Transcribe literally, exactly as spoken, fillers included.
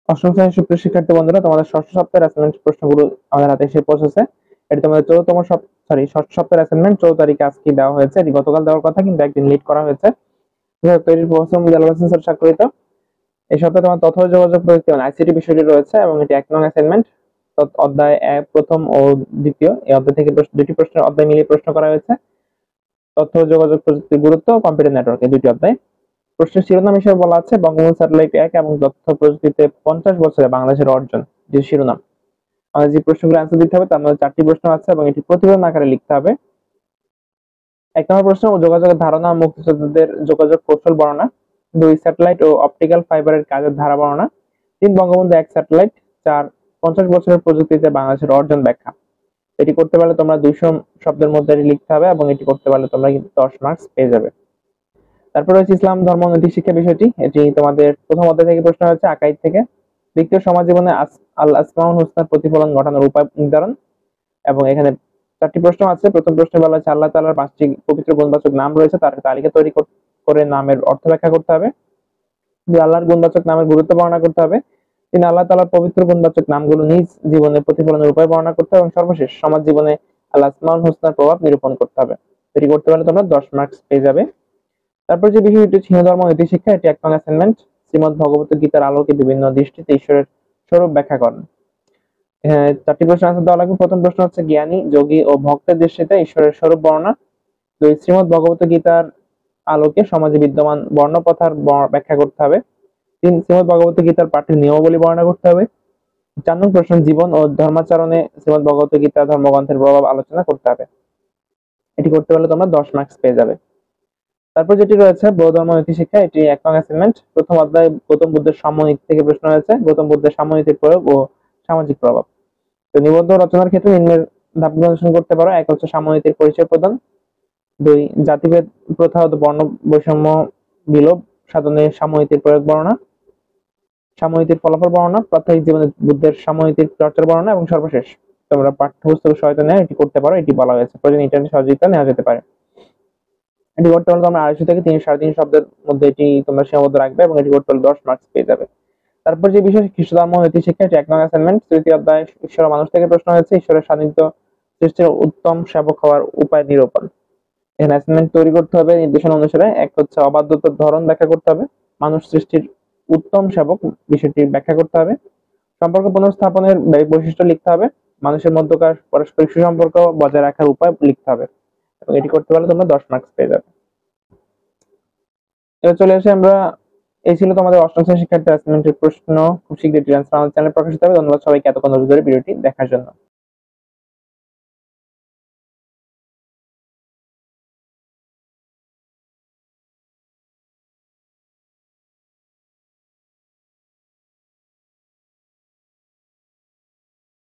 অষ্টম শ্রেণীর সুপ্রিয় শিক্ষার্থী বন্ধুরা, তোমাদের ষষ্ঠ সপ্তাহের অ্যাসাইনমেন্ট প্রশ্নগুলো আমাদের হাতে এসে পৌঁছেছে। এটি তোমাদের চৌদ্দতম সরি ষষ্ঠ সপ্তাহের অ্যাসাইনমেন্ট চৌদ্দ তারিখে আজকে দেওয়া হয়েছে। এটি গতকাল দেওয়ার কথা, কিন্তু একদিন লেট করা হয়েছে। তৈরির প্রথম স্যার স্বাক্ষরিত। এই সপ্তাহে তোমার তথ্য যোগাযোগ প্রযুক্তি মানে আইসিটি বিষয়টি রয়েছে এবং এটি এক নং অ্যাসাইনমেন্ট। অধ্যায় এক প্রথম ও দ্বিতীয় এই অধ্যায় থেকে দুটি প্রশ্নের অধ্যায় মিলিয়ে প্রশ্ন করা হয়েছে। তথ্য যোগাযোগ প্রযুক্তির গুরুত্ব, কম্পিউটার নেটওয়ার্ক, এই দুটি অধ্যায়। প্রশ্নের শিরোনাম হিসেবে বলা আছে বঙ্গবন্ধু স্যাটেলাইট এক এবং তথ্য প্রযুক্তিতে পঞ্চাশ বছরে বাংলাদেশের অর্জন, যে শিরোনাম। আমাদের যে প্রশ্নগুলো অ্যান্সার দিতে হবে তার মধ্যে চারটি প্রশ্ন আছে এবং এটি প্রতিবেদন আকারে লিখতে হবে। এক নম্বর প্রশ্ন, যোগাযোগের ধারণা, মুক্তিযোদ্ধাদের যোগাযোগ কৌশল বর্ণনা। দুই, স্যাটেলাইট ও অপটিক্যাল ফাইবারের কাজের ধারা বর্ণনা। তিন, বঙ্গবন্ধু এক স্যাটেলাইট। চার, পঞ্চাশ বছরের প্রযুক্তিতে বাংলাদেশের অর্জন ব্যাখ্যা। এটি করতে পারলে তোমরা দুইশো শব্দের মধ্যে লিখতে হবে এবং এটি করতে পারলে তোমরা কিন্তু দশ মার্কস পেয়ে যাবে। তারপর হচ্ছে ইসলাম ধর্ম নৈতিক শিক্ষা বিষয়টি। এটি তোমাদের প্রথম অধ্যায় থেকে প্রশ্ন হচ্ছে আকাইদ থেকে। ব্যক্তি সমাজ জীবনে আল আসমাউল হুসনার প্রতিফলন ঘটানোর উপায় নির্ধারণ, এবং এখানে চারটি প্রশ্ন আছে। প্রথম প্রশ্নে বলা হচ্ছে আল্লাহ তাআলার পাঁচটি পবিত্র গুণবাচক নাম রয়েছে, তার তালিকা তৈরি করে নামের অর্থ ব্যাখ্যা করতে হবে। দুই, আল্লাহর গুণবাচক নামের গুরুত্ব বর্ণনা করতে হবে। তিন, আল্লাহ তাআলার পবিত্র গুণবাচক নামগুলো নিজ জীবনে প্রতিফলনের উপায় বর্ণনা করতে হবে। এবং সর্বশেষ সমাজ জীবনে আল আসমাউল হুসনার প্রভাব নিরূপণ করতে হবে। এটি করতে পারলে তোমরা দশ মার্কস পেয়ে যাবে। তারপর যে বিষয়টি হিন্দু ধর্ম নীতি শিক্ষা, এটি এক নং অ্যাসাইনমেন্ট। শ্রীমদ ভগবত গীতার আলোকে বিভিন্ন দৃষ্টিতে ঈশ্বরের স্বরূপ ব্যাখ্যা করেন। চারটি প্রশ্ন আনসার দেওয়া লাগবে। প্রথম প্রশ্ন হচ্ছে জ্ঞানী, যোগী ও ভক্তের দৃষ্টিতে ঈশ্বরের স্বরূপ বর্ণনা। দুই, শ্রীমদ ভগবত গীতার আলোকে সমাজে বিদ্যমান বর্ণপ্রথার ব্যাখ্যা করতে হবে। তিন, শ্রীমদ ভগবত গীতার পাঠের নিয়মাবলী বর্ণনা করতে হবে। চার নং প্রশ্ন, জীবন ও ধর্মাচরণে শ্রীমদ ভগবত গীতা ধর্মগ্রন্থের প্রভাব আলোচনা করতে হবে। এটি করতে পারলে তোমরা দশ মার্কস পেয়ে যাবে। তারপর যেটি রয়েছে বৌদ্ধ ধর্ম নীতি শিক্ষা, এটি এক নং অ্যাসাইনমেন্ট। প্রথম অধ্যায় গৌতম বুদ্ধের সাম্যনীতি থেকে প্রশ্ন হয়েছে। গৌতম বুদ্ধের সাম্যনীতির প্রয়োগ ও সামাজিক প্রভাব। তো নিবন্ধ রচনার ক্ষেত্রে নিম্নের ধাপগুলো অনুসরণ করতে পারো। এক হচ্ছে সাম্যনীতির পরিচয় প্রদান। দুই, জাতিভেদ প্রথা ও বর্ণ বৈষম্য বিলোপ সাধনে সাম্যনীতির প্রয়োগ বর্ণনা। সাম্যনীতির ফলাফল বর্ণনা, প্রাত্যহিক জীবনে বুদ্ধের সাম্যনীতির চর্চার বর্ণনা। এবং সর্বশেষ তোমরা পাঠ্যপুস্তক সহায়তা নেওয়া, এটি করতে পারো। এটি বলা হয়েছে প্রয়োজন ইন্টারনেট সহযোগিতা নেওয়া যেতে পারে। এটি করতে হলে তোমরা আড়াইশো থেকে তিনশো সাড়ে তিনশো শব্দের মধ্যে এটি তোমরা সীমাবদ্ধ রাখবে এবং এটি করতে হলে দশ মার্কস পেয়ে যাবে। তারপর যে বিষয় খ্রিস্ট ধর্ম নীতি শিক্ষা, এটি এক নং অ্যাসাইনমেন্ট। তৃতীয় অধ্যায় ঈশ্বর মানুষ থেকে প্রশ্ন হয়েছে। ঈশ্বরের স্বাধীনতা সৃষ্টির উত্তম সেবক হওয়ার উপায় নিরূপণ। এখানে অ্যাসাইনমেন্ট তৈরি করতে হবে নির্দেশনা অনুসারে। এক হচ্ছে অবাধ্যতার ধরন ব্যাখ্যা করতে হবে। মানুষ সৃষ্টির উত্তম সেবক বিষয়টি ব্যাখ্যা করতে হবে। সম্পর্ক পুনঃস্থাপনের বৈশিষ্ট্য লিখতে হবে। মানুষের মধ্যকার পারস্পরিক সুসম্পর্ক বজায় রাখার উপায় লিখতে হবে এবং এটি করতে পারলে তোমরা দশ মার্কস পেয়ে যাবে। এবার চলে আসে আমরা, এই ছিল তোমাদের অষ্টম শ্রেণীর শিক্ষার্থী অ্যাসাইনমেন্টের প্রশ্ন। খুব শীঘ্রই আনসার আমাদের চ্যানেলে প্রকাশিত হবে। ধন্যবাদ সবাইকে এতক্ষণ ধৈর্য ধরে ভিডিওটি দেখার জন্য।